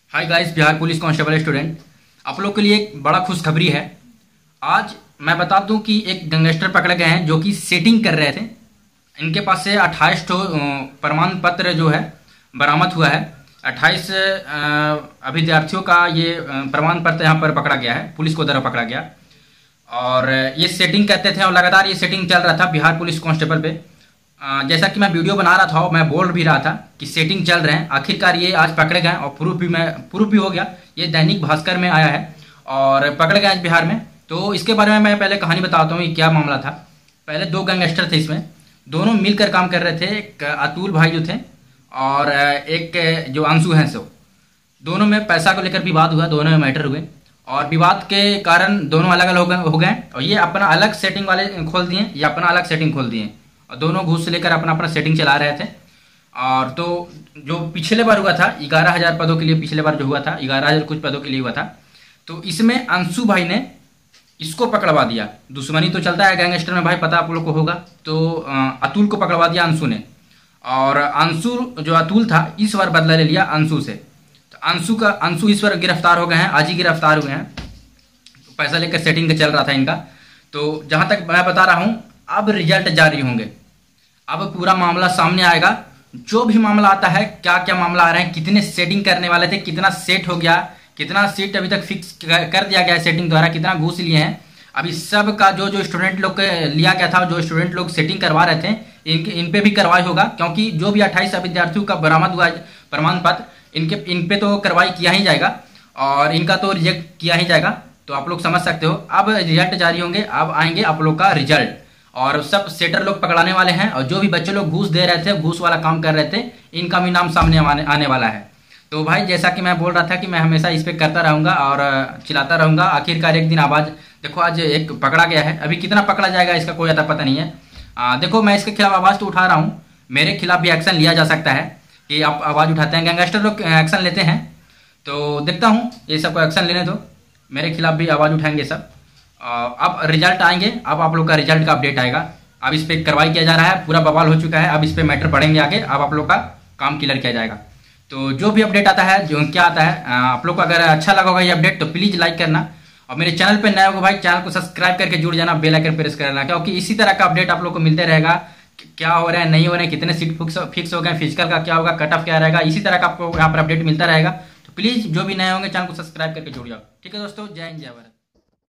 हाय guys, Bihar police constable student आप लोग के लिए एक बड़ा खुशखबरी है। आज मैं बता दूं कि एक गैंगस्टर पकड़े गए हैं जो कि सेटिंग कर रहे थे। इनके पास से 28 प्रमाण पत्र जो है बरामद हुआ है। 28 अभ्यर्थियों का ये प्रमाण पत्र यहाँ पर पकड़ा गया है, पुलिस को द्वारा पकड़ा गया। और ये सेटिंग करते थे और लगातार ये सेटिंग चल रहा था बिहार पुलिस कांस्टेबल पे। जैसा कि मैं वीडियो बना रहा था और मैं बोल भी रहा था कि सेटिंग चल रहे हैं। आखिरकार ये आज पकड़े गए और प्रूफ भी हो गया। ये दैनिक भास्कर में आया है और पकड़े गए आज बिहार में। तो इसके बारे में मैं पहले कहानी बताता हूँ कि क्या मामला था। पहले दो गैंगस्टर थे, इसमें दोनों मिलकर काम कर रहे थे। एक अतुल भाई जो थे और एक जो अंशु हैं, सो दोनों में पैसा को लेकर विवाद हुआ, दोनों में मैटर हुए और विवाद के कारण दोनों अलग अलग हो गए और ये अपना अलग सेटिंग वाले खोल दिए, ये अपना अलग सेटिंग खोल दिए और दोनों घूस लेकर अपना अपना सेटिंग चला रहे थे। और तो जो पिछले बार हुआ था 11,000 पदों के लिए, पिछले बार जो हुआ था 11,000 कुछ पदों के लिए हुआ था, तो इसमें अंशु भाई ने इसको पकड़वा दिया। दुश्मनी तो चलता है गैंगस्टर में भाई, पता आप लोग को होगा। तो अतुल को पकड़वा दिया अंशु ने और अंशु जो अतुल था इस बार बदला ले लिया अंशु से। तो अंशु इस बार गिरफ्तार हो गए हैं, आज ही गिरफ्तार हुए हैं। तो पैसा लेकर सेटिंग चल रहा था इनका। तो जहां तक मैं बता रहा हूं अब रिजल्ट जारी होंगे, अब पूरा मामला सामने आएगा। जो भी मामला आता है, क्या क्या मामला आ रहे हैं, कितने सेटिंग करने वाले थे, कितना सेट हो गया, कितना सीट अभी तक फिक्स कर दिया गया है सेटिंग द्वारा, कितना घूस लिए हैं, अभी सब का जो स्टूडेंट लोग लिया गया था, जो स्टूडेंट लोग सेटिंग करवा रहे थे, इन पे भी कार्रवाई होगा। क्योंकि जो भी 28 विद्यार्थियों का बरामद हुआ प्रमाण पत्र, इन पे तो कार्रवाई किया ही जाएगा और इनका तो रिजेक्ट किया ही जाएगा। तो आप लोग समझ सकते हो, अब रिजल्ट जारी होंगे, अब आएंगे आप लोग का रिजल्ट और सब सेटर लोग पकड़ाने वाले हैं। और जो भी बच्चे लोग घूस दे रहे थे, घूस वाला काम कर रहे थे, इनका भी नाम सामने आने वाला है। तो भाई जैसा कि मैं बोल रहा था कि मैं हमेशा इस पे करता रहूंगा और चिल्लाता रहूंगा। आखिरकार एक दिन आवाज देखो, आज एक पकड़ा गया है। अभी कितना पकड़ा जाएगा इसका कोई अता पता नहीं है। देखो, मैं इसके खिलाफ आवाज तो उठा रहा हूँ, मेरे खिलाफ भी एक्शन लिया जा सकता है कि आप आवाज उठाते हैं, गैंगस्टर लोग एक्शन लेते हैं। तो देखता हूँ ये सबको एक्शन लेने दो, मेरे खिलाफ भी आवाज उठाएंगे सब। अब रिजल्ट आएंगे, अब आप लोग का रिजल्ट का अपडेट आएगा। अब इस पर कार्रवाई किया जा रहा है, पूरा बवाल हो चुका है, अब इस पर मैटर बढ़ेंगे आगे, अब आप लोग का काम क्लियर किया जाएगा। तो जो भी अपडेट आता है, जो क्या आता है, आप लोग को अगर अच्छा लगा होगा ये अपडेट तो प्लीज़ लाइक करना और मेरे चैनल पे नए होगा भाई, चैनल को सब्सक्राइब करके जुड़ जाना, बेल आइकन प्रेस करना, क्योंकि इसी तरह का अपडेट आप लोग को मिलते रहेगा। क्या हो रहा है, नहीं हो रहा है, कितने सीट फिक्स हो गए, फिजिकल का क्या होगा, कट ऑफ क्या रहेगा, इसी तरह का आपको यहाँ पर अपडेट मिलता रहेगा। तो प्लीज़ जो भी नए होंगे चैनल को सब्सक्राइब करके जुड़ जाओ। ठीक है दोस्तों, जय हिंद जय भारत।